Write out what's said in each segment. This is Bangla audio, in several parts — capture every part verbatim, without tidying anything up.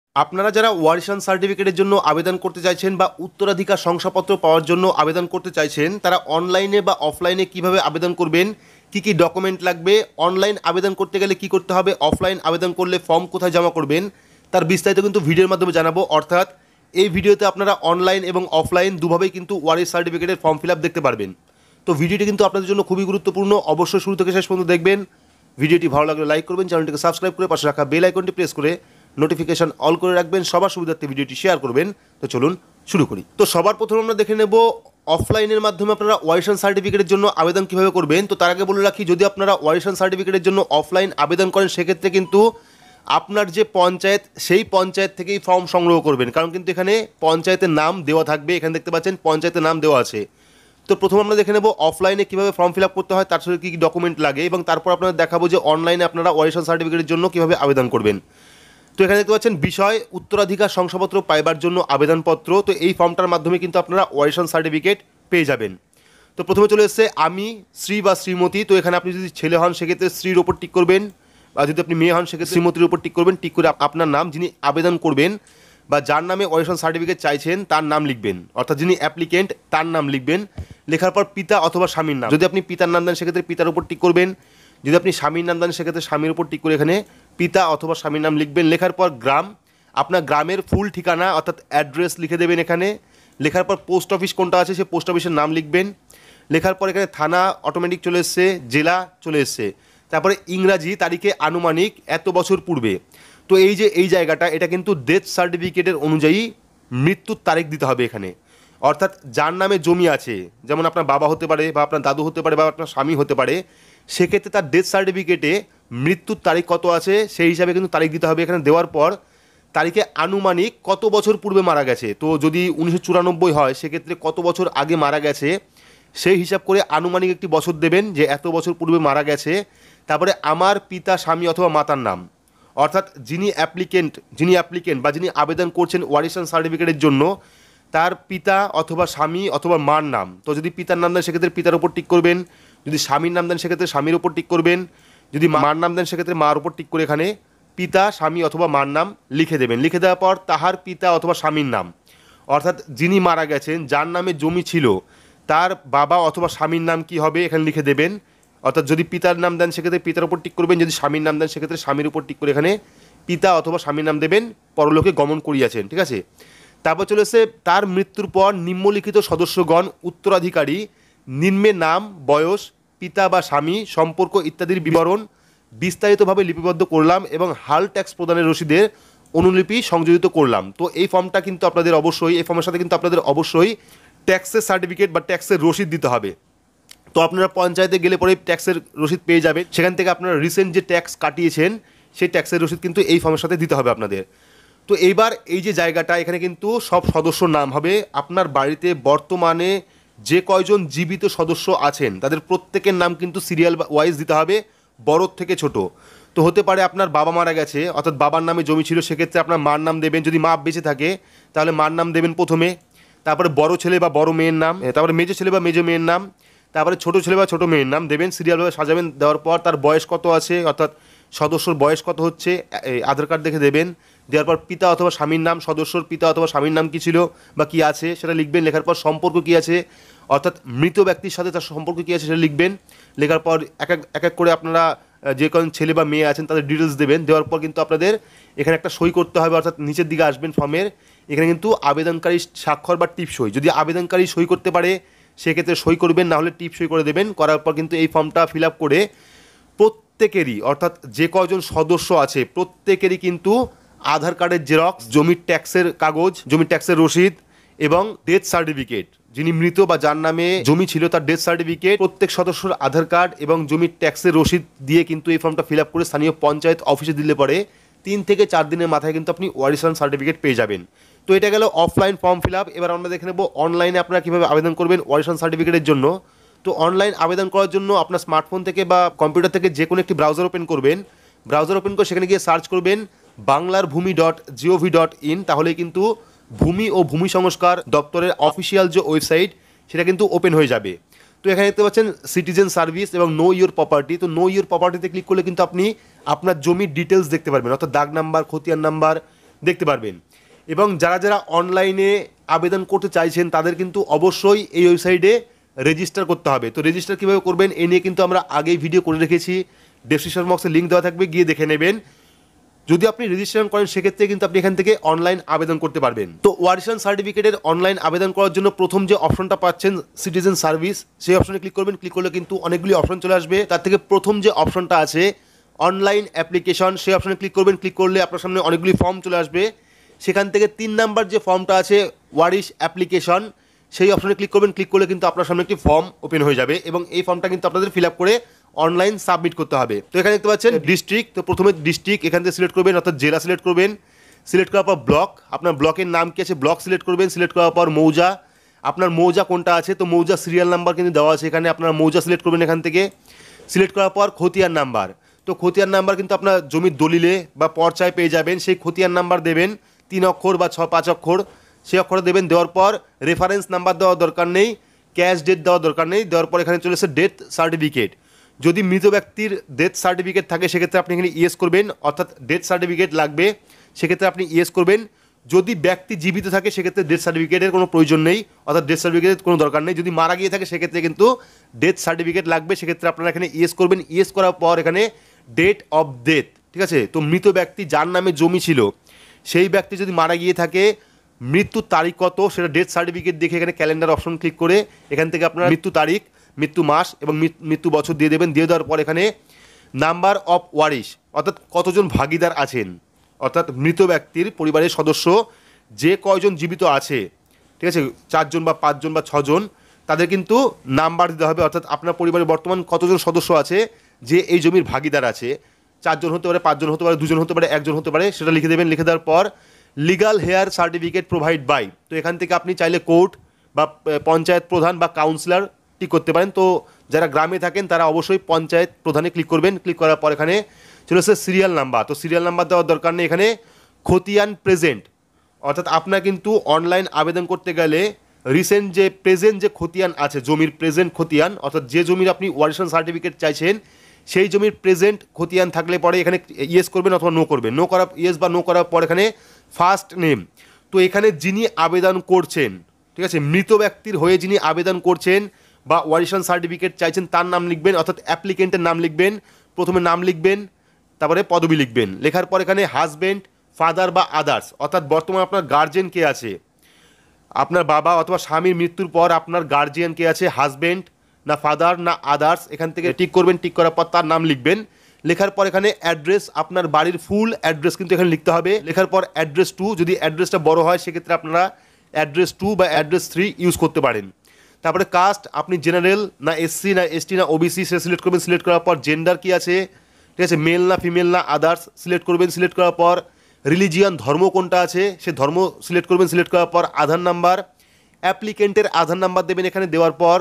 আপনারা যারা ওয়ারিশান সার্টিফিকেটের জন্য আবেদন করতে চাইছেন বা উত্তরাধিকার শংসাপত্র পাওয়ার জন্য আবেদন করতে চাইছেন, তারা অনলাইনে বা অফলাইনে কিভাবে আবেদন করবেন, কি কি ডকুমেন্ট লাগবে, অনলাইন আবেদন করতে গেলে কি করতে হবে, অফলাইন আবেদন করলে ফর্ম কোথায় জমা করবেন, তার বিস্তারিত কিন্তু ভিডিওর মাধ্যমে জানাবো। অর্থাৎ এই ভিডিওতে আপনারা অনলাইন এবং অফলাইন দুভাবেই কিন্তু ওয়ারিশ সার্টিফিকেটের ফর্ম ফিল আপ দেখতে পারবেন। তো ভিডিওটি কিন্তু আপনাদের জন্য খুবই গুরুত্বপূর্ণ, অবশ্যই শুরু থেকে শেষ পর্যন্ত দেখবেন। ভিডিওটি ভালো লাগলে লাইক করবেন, চ্যানেলটিকে সাবস্ক্রাইব করে পাশে রাখা বেল আইকনটি প্রেস করে নোটিফিকেশন অল করে রাখবেন, সবার সুবিধার্থে ভিডিওটি শেয়ার করবেন। তো চলুন শুরু করি। তো সবার প্রথমে আমরা দেখে নেব অফলাইনের মাধ্যমে আপনারা ওয়ারিশান সার্টিফিকেটের জন্য আবেদন কীভাবে করবেন। তো তার আগে বলে রাখি, যদি আপনারা ওয়ারিশান সার্টিফিকেটের জন্য অফলাইন আবেদন করেন, সেক্ষেত্রে কিন্তু আপনার যে পঞ্চায়েত, সেই পঞ্চায়েত থেকেই ফর্ম সংগ্রহ করবেন, কারণ কিন্তু এখানে পঞ্চায়েতের নাম দেওয়া থাকবে। এখানে দেখতে পাচ্ছেন পঞ্চায়েতের নাম দেওয়া আছে। তো প্রথমে আমরা দেখে নেব অফলাইনে কীভাবে ফর্ম ফিল আপ করতে হয়, তার সাথে কী কী ডকুমেন্ট লাগে, এবং তারপর আপনাদের দেখাবো যে অনলাইনে আপনারা ওয়ারিশান সার্টিফিকেটের জন্য কীভাবে আবেদন করবেন। তো এখানে দেখতে পাচ্ছেন বিষয় উত্তরাধিকার শংসাপত্র পাইবার জন্য আবেদনপত্র। তো এই ফর্মটার মাধ্যমে কিন্তু আপনারা ওয়ারিশান সার্টিফিকেট পেয়ে যাবেন। তো প্রথমে চলে এসেছে আমি শ্রী বা শ্রীমতী। তো এখানে আপনি যদি ছেলে হন সেক্ষেত্রে শ্রীর ওপর টিক করবেন, বা যদি আপনি মেয়ে হন সেক্ষেত্রে শ্রীমতীর ওপর টিক করবেন। টিক করে আপনার নাম, যিনি আবেদন করবেন বা যার নামে ওয়ারিশান সার্টিফিকেট চাইছেন তার নাম লিখবেন, অর্থাৎ যিনি অ্যাপ্লিকেন্ট তার নাম লিখবেন। লেখার পর পিতা অথবা স্বামীর নাম, যদি আপনি পিতার নাম দেন সেক্ষেত্রে পিতার উপর টিক করবেন, যদি আপনি স্বামীর নাম দেন সেক্ষেত্রে স্বামীর উপর টিক করে এখানে পিতা অথবা স্বামীর নাম লিখবেন। লেখার পর গ্রাম, আপনার গ্রামের ফুল ঠিকানা অর্থাৎ অ্যাড্রেস লিখে দেবেন এখানে। লেখার পর পোস্ট অফিস কোনটা আছে সেই পোস্ট অফিসের নাম লিখবেন। লেখার পর এখানে থানা অটোমেটিক চলে এসছে, জেলা চলে এসছে। তারপরে ইংরাজি তারিখে আনুমানিক এত বছর পূর্বে। তো এই যে এই জায়গাটা, এটা কিন্তু ডেথ সার্টিফিকেটের অনুযায়ী মৃত্যুর তারিখ দিতে হবে এখানে। অর্থাৎ যার নামে জমি আছে, যেমন আপনার বাবা হতে পারে বা আপনার দাদু হতে পারে বা আপনার স্বামী হতে পারে, সেক্ষেত্রে তার ডেথ সার্টিফিকেটে মৃত্যুর তারিখ কত আছে সেই হিসাবে কিন্তু তারিখ দিতে হবে এখানে। দেওয়ার পর তারিখে আনুমানিক কত বছর পূর্বে মারা গেছে। তো যদি উনিশশো চুরানব্বই হয় সেক্ষেত্রে কত বছর আগে মারা গেছে সেই হিসাব করে আনুমানিক একটি বছর দেবেন যে এত বছর পূর্বে মারা গেছে। তারপরে আমার পিতা, স্বামী অথবা মাতার নাম, অর্থাৎ যিনি অ্যাপ্লিকেন্ট যিনি অ্যাপ্লিকেন্ট বা যিনি আবেদন করছেন ওয়ারিশান সার্টিফিকেটের জন্য, তার পিতা অথবা স্বামী অথবা মার নাম। তো যদি পিতার নাম দেন সেক্ষেত্রে পিতার উপর টিক করবেন, যদি স্বামীর নাম দেন সেক্ষেত্রে স্বামীর উপর টিক করবেন, যদি মার নাম দেন সেক্ষেত্রে মার উপর টিক করে এখানে পিতা, স্বামী অথবা মার নাম লিখে দেবেন। লিখে দেওয়ার পর তাহার পিতা অথবা স্বামীর নাম, অর্থাৎ যিনি মারা গেছেন, যার নামে জমি ছিল, তার বাবা অথবা স্বামীর নাম কি হবে এখানে লিখে দেবেন। অর্থাৎ যদি পিতার নাম দেন সেক্ষেত্রে পিতার উপর টিক করবেন, যদি স্বামীর নাম দেন সেক্ষেত্রে স্বামীর উপর টিক করে এখানে পিতা অথবা স্বামীর নাম দেবেন, পরলোকে গমন করিয়াছেন। ঠিক আছে। তারপর চলে এসে তার মৃত্যুর পর নিম্নলিখিত সদস্যগণ উত্তরাধিকারী নিম্নে নাম, বয়স, পিতা বা স্বামী, সম্পর্ক ইত্যাদির বিবরণ বিস্তারিতভাবে লিপিবদ্ধ করলাম এবং হাল ট্যাক্স প্রদানের রসিদের অনুলিপি সংযোজিত করলাম। তো এই ফর্মটা কিন্তু আপনাদের অবশ্যই, এই ফর্মের সাথে কিন্তু আপনাদের অবশ্যই ট্যাক্সের সার্টিফিকেট বা ট্যাক্সের রসিদ দিতে হবে। তো আপনারা পঞ্চায়েতে গেলে পরে ট্যাক্সের রসিদ পেয়ে যাবেন, সেখান থেকে আপনারা রিসেন্ট যে ট্যাক্স কাটিয়েছেন সেই ট্যাক্সের রসিদ কিন্তু এই ফর্মের সাথে দিতে হবে আপনাদের। তো এইবার এই যে জায়গাটা, এখানে কিন্তু সব সদস্যর নাম হবে। আপনার বাড়িতে বর্তমানে যে কয়জন জীবিত সদস্য আছেন তাদের প্রত্যেকের নাম কিন্তু সিরিয়াল ওয়াইজ দিতে হবে, বড় থেকে ছোট। তো হতে পারে আপনার বাবা মারা গেছে, অর্থাৎ বাবার নামে জমি ছিল, সেক্ষেত্রে আপনার মার নাম দেবেন। যদি মা বেঁচে থাকে তাহলে মার নাম দেবেন প্রথমে, তারপরে বড় ছেলে বা বড় মেয়ের নাম, তারপরে মেজো ছেলে বা মেজো মেয়ের নাম, তারপরে ছোটো ছেলে বা ছোটো মেয়ের নাম দেবেন, সিরিয়ালভাবে সাজাবেন। দেওয়ার পর তার বয়স কত আছে, অর্থাৎ সদস্যর বয়স কত হচ্ছে আধার কার্ড দেখে দেবেন। দেওয়ার পর পিতা অথবা স্বামীর নাম, সদস্যর পিতা অথবা স্বামীর নাম কী ছিল বা কী আছে সেটা লিখবেন। লেখার পর সম্পর্ক কী আছে, অর্থাৎ মৃত ব্যক্তির সাথে তার সম্পর্ক কী আছে সেটা লিখবেন। লেখার পর এক এক এক এক করে আপনারা যে কোন ছেলে বা মেয়ে আছেন তাদের ডিটেলস দেবেন। দেওয়ার পর কিন্তু আপনাদের এখানে একটা সই করতে হবে, অর্থাৎ নিচের দিকে আসবেন ফর্মের, এখানে কিন্তু আবেদনকারী স্বাক্ষর বা টিপ সই, যদি আবেদনকারী সই করতে পারে সেক্ষেত্রে সই করবেন, না হলে টিপ সই করে দেবেন। করার পর কিন্তু এই ফর্মটা ফিল আপ করে প্রত্যেকেরই, অর্থাৎ যে কয়জন সদস্য আছে প্রত্যেকেরই কিন্তু আধার কার্ডের জেরক্স, জমির ট্যাক্সের কাগজ, জমির ট্যাক্সের রসিদ এবং ডেথ সার্টিফিকেট, যিনি মৃত বা যার নামে জমি ছিল তার ডেথ সার্টিফিকেট, প্রত্যেক সদস্যর আধার কার্ড এবং জমির ট্যাক্সের রসিদ দিয়ে কিন্তু এই ফর্মটা ফিল আপ করে স্থানীয় পঞ্চায়েত অফিসে দিলে পরে তিন থেকে চার দিনের মাথায় কিন্তু আপনি ওয়ারিশান সার্টিফিকেট পেয়ে যাবেন। তো এটা গেল অফলাইন ফর্ম ফিল আপ। এবার আমরা দেখে নেব অনলাইনে আপনারা কীভাবে আবেদন করবেন ওয়ারিশান সার্টিফিকেটের জন্য। তো অনলাইন আবেদন করার জন্য আপনার স্মার্টফোন থেকে বা কম্পিউটার থেকে যে কোনো একটি ব্রাউজার ওপেন করবেন। ব্রাউজার ওপেন করে সেখানে গিয়ে সার্চ করবেন বাংলার ভূমি ডট জিওভি ডট ইন, তাহলেই কিন্তু ভূমি ও ভূমি সংস্কার দপ্তরের অফিসিয়াল যে ওয়েবসাইট সেটা কিন্তু ওপেন হয়ে যাবে। তো এখানে দেখতে পাচ্ছেন সিটিজেন সার্ভিস এবং নো ইউর প্রপার্টি। তো নো ইউর প্রপার্টিতে ক্লিক করলে কিন্তু আপনি আপনার জমির ডিটেলস দেখতে পারবেন, অর্থাৎ দাগ নাম্বার, খতিয়ান নাম্বার, দেখতে পারবেন। এবং যারা যারা অনলাইনে আবেদন করতে চাইছেন তাদের কিন্তু অবশ্যই এই ওয়েবসাইটে রেজিস্টার করতে হবে। তো রেজিস্টার কীভাবে করবেন এই নিয়ে কিন্তু আমরা আগেই ভিডিও করে রেখেছি, ডেসক্রিপশন বক্সে লিঙ্ক দেওয়া থাকবে, গিয়ে দেখে নেবেন। যদি আপনি রেজিস্ট্রেশন করেন সেক্ষেত্রে কিন্তু আপনি এখান থেকে অনলাইন আবেদন করতে পারবেন। তো ওয়ারিশন সার্টিফিকেটের অনলাইন আবেদন করার জন্য প্রথম যে অপশনটা পাচ্ছেন সিটিজেন সার্ভিস, সেই অপশনে ক্লিক করবেন। ক্লিক করলে কিন্তু অনেকগুলি অপশন চলে আসবে। তার থেকে প্রথম যে অপশনটা আছে অনলাইন অ্যাপ্লিকেশন, সেই অপশনে ক্লিক করবেন। ক্লিক করলে আপনার সামনে অনেকগুলি ফর্ম চলে আসবে। সেখান থেকে তিন নাম্বার যে ফর্মটা আছে ওয়ারিশ অ্যাপ্লিকেশন, সেই অপশনে ক্লিক করবেন। ক্লিক করলে কিন্তু আপনার সামনে একটি ফর্ম ওপেন হয়ে যাবে এবং এই ফর্মটা কিন্তু আপনাদের ফিল আপ করে অনলাইন সাবমিট করতে হবে। তো এখানে দেখতে পাচ্ছেন ডিস্ট্রিক্ট, তো প্রথমে ডিস্ট্রিক্ট এখান থেকে সিলেক্ট করবেন, অর্থাৎ জেলা সিলেক্ট করবেন। সিলেক্ট করার পর ব্লক, আপনার ব্লকের নাম কি আছে ব্লক সিলেক্ট করবেন। সিলেক্ট করার পর মৌজা, আপনার মৌজা কোনটা আছে, তো মৌজা সিরিয়াল নাম্বার কিন্তু দেওয়া আছে এখানে, আপনার মৌজা সিলেক্ট করবেন এখান থেকে। সিলেক্ট করার পর খতিয়ান নাম্বার, তো খতিয়ান নাম্বার কিন্তু আপনার জমির দলিলে বা পর্চায় পেয়ে যাবেন, সেই খতিয়ান নাম্বার দেবেন, তিন অক্ষর বা ছ পাঁচ অক্ষর সেই অক্ষরে দেবেন। দেওয়ার পর রেফারেন্স নাম্বার দেওয়ার দরকার নেই, ক্যাশ ডেট দেওয়ার দরকার নেই। দেওয়ার পর এখানে চলে এসে ডেথ সার্টিফিকেট, যদি মৃত ব্যক্তির ডেথ সার্টিফিকেট থাকে সেক্ষেত্রে আপনি এখানে ইয়েস করবেন, অর্থাৎ ডেথ সার্টিফিকেট লাগবে সেক্ষেত্রে আপনি ইয়েস করবেন। যদি ব্যক্তি জীবিত থাকে সেক্ষেত্রে ডেথ সার্টিফিকেটের কোনো প্রয়োজন নেই, অর্থাৎ ডেথ সার্টিফিকেটের কোনো দরকার নেই। যদি মারা গিয়ে থাকে সেক্ষেত্রে কিন্তু ডেথ সার্টিফিকেট লাগবে, সেক্ষেত্রে আপনারা এখানে ইয়েস করবেন। ইয়েস করার পর এখানে ডেট অফ ডেথ, ঠিক আছে। তো মৃত ব্যক্তি যার নামে জমি ছিল সেই ব্যক্তি যদি মারা গিয়ে থাকে মৃত্যুর তারিখ কত সেটা ডেথ সার্টিফিকেট দেখে এখানে ক্যালেন্ডার অপশন ক্লিক করে এখান থেকে আপনার মৃত্যু তারিখ, মৃত্যু মাস এবং মৃত্যু বছর দিয়ে দেবেন। দিয়ে দেওয়ার পর এখানে নাম্বার অফ ওয়ারিশ, অর্থাৎ কতজন ভাগিদার আছেন, অর্থাৎ মৃত ব্যক্তির পরিবারের সদস্য যে কয়জন জীবিত আছে, ঠিক আছে, চারজন বা পাঁচজন বা ছজন, তাদের কিন্তু নাম্বার দিতে হবে। অর্থাৎ আপনার পরিবারে বর্তমান কতজন সদস্য আছে যে এই জমির ভাগিদার আছে, চারজন হতে পারে, পাঁচজন হতে পারে, দুজন হতে পারে, একজন হতে পারে, সেটা লিখে দেবেন। লিখে দেওয়ার পর legal heir certificate provided by, তো এখান থেকে আপনি চাইলে কোর্ট বা পঞ্চায়েত প্রধান বা কাউন্সিলর ক্লিক করতে পারেন। তো যারা গ্রামে থাকেন তারা অবশ্যই পঞ্চায়েত প্রধানে ক্লিক করবেন। ক্লিক করার পর এখানে চলে আসছে সিরিয়াল নাম্বার, তো সিরিয়াল নাম্বার দেওয়ার দরকার নেই। এখানে খতিয়ান প্রেজেন্ট, অর্থাৎ আপনার কিন্তু অনলাইন আবেদন করতে গেলে রিসেন্ট যে প্রেজেন্ট যে খতিয়ান আছে, জমির প্রেজেন্ট খতিয়ান, অর্থাৎ যে জমির আপনি ওয়ারিশন সার্টিফিকেট চাইছেন সেই জমির প্রেজেন্ট খতিয়ান থাকলে পরে এখানে ইয়েস করবেন অথবা নো করবেন। নো করা ইয়েস বা নো করার পর এখানে ফার্স্ট নেম, তো এখানে যিনি আবেদন করছেন, ঠিক আছে, মৃত ব্যক্তির হয়ে যিনি আবেদন করছেন বা ওয়ারিশন সার্টিফিকেট চাইছেন তার নাম লিখবেন, অর্থাৎ অ্যাপ্লিকেন্টের নাম লিখবেন। প্রথমে নাম লিখবেন, তারপরে পদবি লিখবেন। লেখার পর এখানে হাজব্যান্ড, ফাদার বা আদার্স, অর্থাৎ বর্তমানে আপনার গার্জিয়ান কে আছে, আপনার বাবা অথবা স্বামীর মৃত্যুর পর আপনার গার্জিয়ান কে আছে, হাজব্যান্ড না ফাদার না আদার্স, এখান থেকে টিক করবেন। টিক করার পর তার নাম লিখবেন। লেখার পর এখানে অ্যাড্রেস, আপনার বাড়ির ফুল অ্যাড্রেস কিন্তু এখানে লিখতে হবে। লেখার পর অ্যাড্রেস টু, যদি অ্যাড্রেসটা বড় হয় সেক্ষেত্রে আপনারা অ্যাড্রেস টু বা অ্যাড্রেস থ্রি ইউজ করতে পারেন। তারপরে কাস্ট, আপনি জেনারেল না এসসি না এসটি না ওবিসি সে সিলেক্ট করবেন। সিলেক্ট করার পর জেন্ডার কি আছে, ঠিক আছে, মেল না ফিমেল না আদার্স সিলেক্ট করবেন। সিলেক্ট করার পর রিলিজিয়ান, ধর্ম কোনটা আছে সে ধর্ম সিলেক্ট করবেন। সিলেক্ট করার পর আধার নাম্বার, অ্যাপ্লিকেন্টের আধার নাম্বার দেবেন এখানে। দেওয়ার পর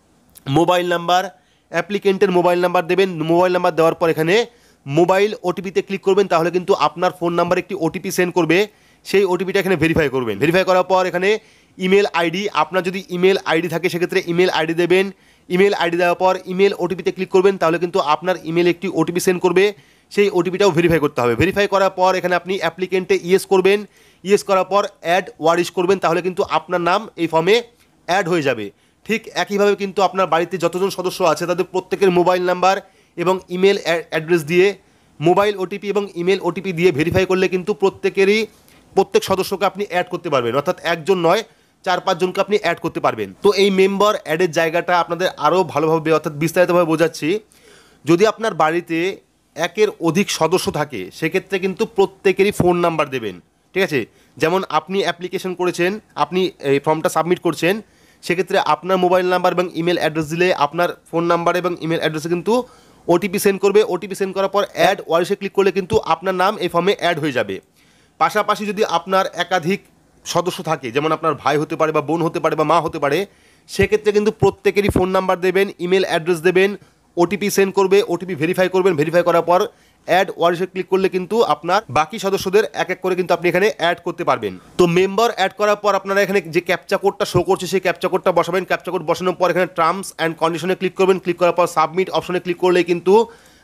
মোবাইল নাম্বার, অ্যাপ্লিকেন্টের মোবাইল নাম্বার দেবেন। মোবাইল নাম্বার দেওয়ার পর এখানে মোবাইল ওটিপিতে ক্লিক করবেন, তাহলে কিন্তু আপনার ফোন নাম্বার একটি ওটিপি সেন্ড করবে, সেই ওটিপিটা এখানে ভেরিফাই করবেন। ভেরিফাই করার পর এখানে ইমেল আইডি, আপনার যদি ইমেল আইডি থাকে সেক্ষেত্রে ইমেল আইডি দেবেন। ইমেল আইডি দেওয়ার পর ইমেল ওটিপিতে ক্লিক করবেন, তাহলে কিন্তু আপনার ইমেল একটি ওটিপি সেন্ড করবে, সেই ওটিপিটাও ভেরিফাই করতে হবে। ভেরিফাই করার পর এখানে আপনি অ্যাপ্লিকেন্টে ইয়েস করবেন। ইয়েস করার পর অ্যাড ওয়ারিশ করবেন, তাহলে কিন্তু আপনার নাম এই ফর্মে অ্যাড হয়ে যাবে। ঠিক একইভাবে কিন্তু আপনার বাড়িতে যতজন সদস্য আছে তাদের প্রত্যেকের মোবাইল নাম্বার এবং ইমেল অ্যাড্রেস দিয়ে মোবাইল ওটিপি এবং ইমেল ওটিপি দিয়ে ভেরিফাই করলে কিন্তু প্রত্যেকেরই প্রত্যেক সদস্যকে আপনি অ্যাড করতে পারবেন, অর্থাৎ একজন নয় চার পাঁচজনকে আপনি অ্যাড করতে পারবেন। তো এই মেম্বার অ্যাডের জায়গাটা আপনাদের আরও ভালোভাবে অর্থাৎ বিস্তারিতভাবে বোঝাচ্ছি। যদি আপনার বাড়িতে একের অধিক সদস্য থাকে সেক্ষেত্রে কিন্তু প্রত্যেকেরই ফোন নাম্বার দেবেন, ঠিক আছে। যেমন আপনি অ্যাপ্লিকেশন করেছেন, আপনি এই ফর্মটা সাবমিট করছেন, সেক্ষেত্রে আপনার মোবাইল নাম্বার এবং ইমেল অ্যাড্রেস দিলে আপনার ফোন নাম্বার এবং ইমেল অ্যাড্রেসে কিন্তু ওটিপি সেন্ড করবে। ওটিপি সেন্ড করার পর অ্যাড ওয়ারিশে ক্লিক করলে কিন্তু আপনার নাম এই ফর্মে অ্যাড হয়ে যাবে। পাশাপাশি যদি আপনার একাধিক সদস্য থাকে, যেমন আপনার ভাই হতে পারে বা বোন হতে পারে বা মা হতে পারে, সেক্ষেত্রে কিন্তু প্রত্যেকেরই ফোন নাম্বার দেবেন, ইমেল অ্যাড্রেস দেবেন, ওটিপি সেন্ড করবে, ওটিপি ভেরিফাই করবেন। ভেরিফাই করার পর অ্যাড ওয়ারিশে ক্লিক করলে কিন্তু আপনার বাকি সদস্যদের এক এক করে কিন্তু আপনি এখানে অ্যাড করতে পারবেন। তো মেম্বার অ্যাড করার পর আপনারা এখানে যে ক্যাপচা কোডটা শো করছে সেই ক্যাপচা কোডটা বসাবেন। ক্যাপচা কোড বসানোর পর এখানে টার্মস অ্যান্ড কন্ডিশনে ক্লিক করবেন। ক্লিক করার পর সাবমিট অপশনে ক্লিক করলে কিন্তু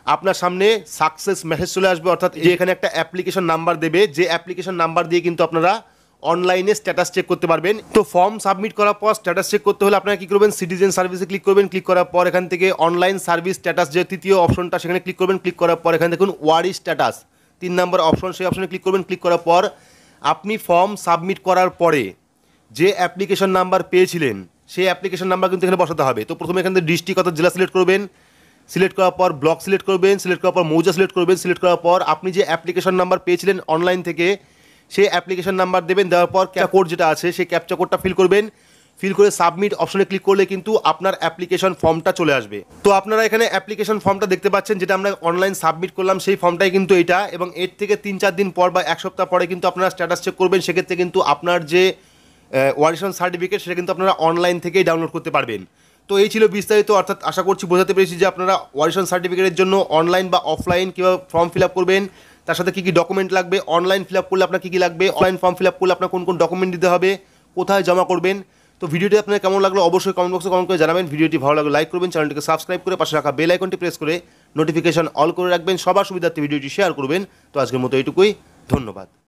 আপনার সামনে সাকসেস মেসেজ চলে আসবে, অর্থাৎ যে এখানে একটা অ্যাপ্লিকেশন নাম্বার দেবে, যে অ্যাপ্লিকেশন নাম্বার দিয়ে কিন্তু আপনারা অনলাইনে স্ট্যাটাস চেক করতে পারবেন। তো ফর্ম সাবমিট করার পর স্ট্যাটাস চেক করতে হলে আপনারা কী করবেন, সিটিজেন সার্ভিসে ক্লিক করবেন। ক্লিক করার পর এখান থেকে অনলাইন সার্ভিস স্ট্যাটাস যে তৃতীয় অপশনটা সেখানে ক্লিক করবেন। ক্লিক করার পর এখানে দেখুন ওয়ারি স্ট্যাটাস তিন নম্বর অপশন, সেই অপশনে ক্লিক করবেন। ক্লিক করার পর আপনি ফর্ম সাবমিট করার পরে যে অ্যাপ্লিকেশন নাম্বার পেয়েছিলেন সেই অ্যাপ্লিকেশন নাম্বার কিন্তু এখানে বসাতে হবে। তো প্রথমে এখান থেকে ডিস্ট্রিক্ট অর্থাৎ জেলা সিলেক্ট করবেন। সিলেক্ট করার পর ব্লক সিলেক্ট করবেন। সিলেক্ট করার পর মৌজা সিলেক্ট করবেন। সিলেক্ট করার পর আপনি যে অ্যাপ্লিকেশন নাম্বার পেয়েছিলেন অনলাইন থেকে সেই অ্যাপ্লিকেশন নাম্বার দেবেন। দেওয়ার পর ক্যাপচা কোড যেটা আছে সেই ক্যাপচা কোডটা ফিল করবেন। ফিল করে সাবমিট অপশনে ক্লিক করলে কিন্তু আপনার অ্যাপ্লিকেশন ফর্মটা চলে আসবে। তো আপনারা এখানে অ্যাপ্লিকেশন ফর্মটা দেখতে পাচ্ছেন, যেটা আমরা অনলাইন সাবমিট করলাম সেই ফর্মটাই কিন্তু এটা। এবং এর থেকে তিন চার দিন পর বা এক সপ্তাহ পরে কিন্তু আপনারা স্ট্যাটাস চেক করবেন। সেক্ষেত্রে কিন্তু আপনার যে ওয়ারিশন সার্টিফিকেট সেটা কিন্তু আপনারা অনলাইন থেকেই ডাউনলোড করতে পারবেন। তো এই ছিল বিস্তারিত, অর্থাৎ আশা করছি বোঝাতে পেরেছি যে আপনারা ওয়ারিশন সার্টিফিকেটের জন্য অনলাইন বা অফলাইন কীভাবে ফর্ম ফিল আপ করবেন, তার সাথে কী কী ডকুমেন্ট লাগবে, অনলাইন ফিল আপ করলে আপনার কী কী লাগবে, অনলাইন ফর্ম ফিল আপ করলে আপনার কোন কোন ডকুমেন্ট দিতে হবে, কোথায় জমা করবেন। তো ভিডিওটি আপনার কেমন লাগলো অবশ্যই কমেন্ট বক্সে কমেন্ট করে জানাবেন। ভিডিওটি ভালো লাগলে লাইক করবেন, চ্যানেলটিকে সাবস্ক্রাইব করে পাশে রাখা বেল আইকনটি প্রেস করে নোটিফিকেশন অল করে রাখবেন। সবার সুবিধার্থে ভিডিওটি শেয়ার করবেন। তো আজকের মতো এইটুকুই, ধন্যবাদ।